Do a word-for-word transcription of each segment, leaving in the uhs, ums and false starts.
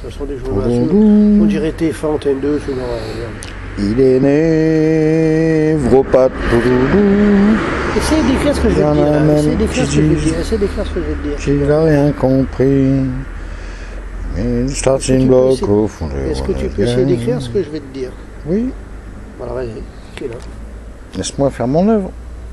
Ce sont des journaux. On dirait T F un, Antenne deux, ce genre. Il est névropathe. Essaye d'écrire ce que je vais te dire. Essaye d'écrire ce que je vais te dire. Essaye d'écrire ce que je vais te dire. J'ai rien compris. Une starting block au fond de... Est-ce que tu peux essayer d'écrire ce que je vais te dire? Oui. Voilà, vas-y. C'est là. Laisse-moi faire mon œuvre.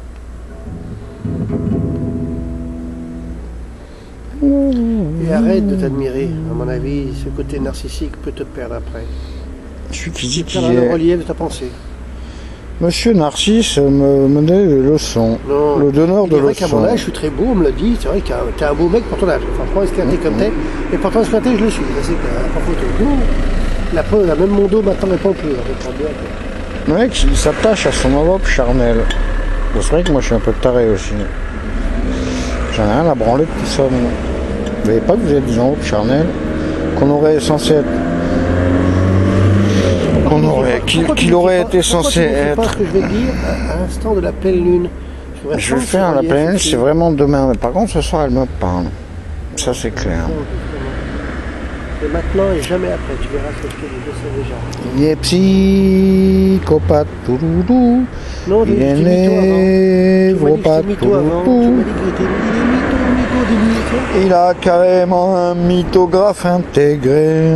Et arrête de t'admirer. À mon avis, ce côté narcissique peut te perdre après. Celui qui dit Tu qu'il perds le est... relief de ta pensée. Monsieur Narcisse me menait des leçons. Non. Le donneur de leçons. C'est vrai qu'à mon âge, leçons. je suis très beau, on me l'a dit. C'est vrai que t'es un beau mec pour ton âge. Franchement, esquinté comme t'es. Et pourtant, esquinté, je le suis. C'est clair. Pas photo. La preuve, même mon dos maintenant n'est pas plus. Le mec, il s'attache à son enveloppe charnelle. C'est vrai que moi, je suis un peu taré aussi. J'en ai rien à branler de tout ça. Moi. Vous savez pas que vous avez des enveloppes charnelles qu'on aurait censé être... Qu'on aurait... Qu'il qu'il aurait été censé être... Pas ce que je vais dire à l'instant de la pleine lune. Je, je vais le faire à la pleine lune, c'est vraiment demain. Mais par contre, ce soir, elle me parle. Ça, c'est clair. Et maintenant et jamais après, tu verras ce que je sais déjà. Il est psychopathe, touloulou. Non, il est névropathe, touloulou. Il a carrément un mythographe intégré.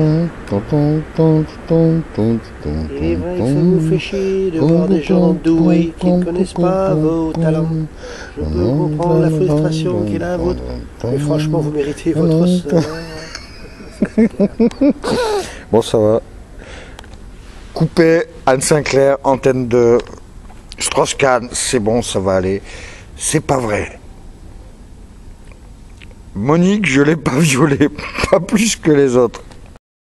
Il est vrai que ça vous fait chier de voir des gens doués qui ne connaissent pas vos talents. Je peux comprendre la frustration qui est la vôtre, mais franchement, vous méritez votre sort. Bon, ça va. Coupé, Anne Sinclair, antenne de Strauss-Kahn, c'est bon, ça va aller. C'est pas vrai. Monique, je l'ai pas violée, pas plus que les autres.